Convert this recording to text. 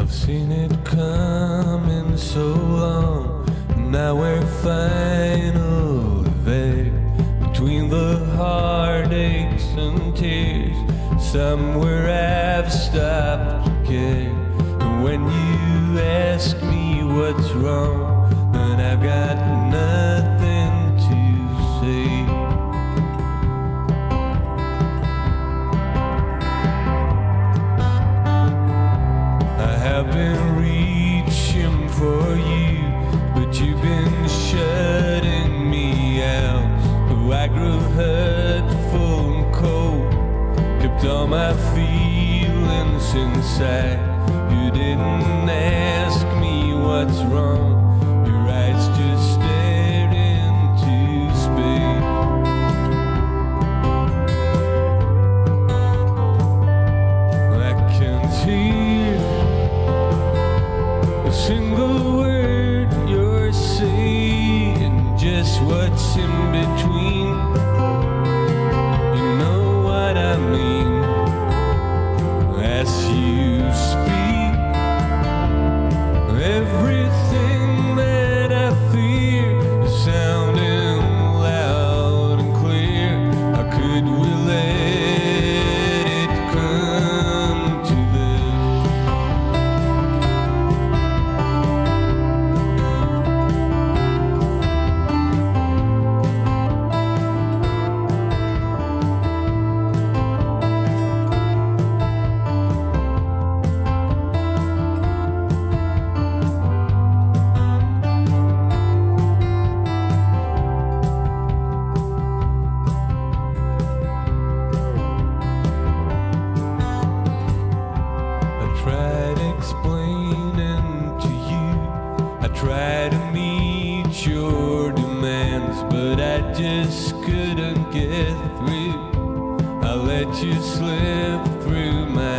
I've seen it coming so long, and now we're finally there. Between the heartaches and tears, somewhere I've stopped to care. And when you ask me what's wrong, then I've got nothing to say. I have been reaching for you, but you've been shutting me out. So I grew hurtful and cold, kept all my feelings inside. You didn't ask me what's wrong, your eyes just stared into space. I can't hear a single word you're saying, just what's in between. You know what I mean. As you speak, everything that I fear is sounding loud and clear. How could we let it come to explaining to you? I try to meet your demands, but I just couldn't get through. I let you slip through my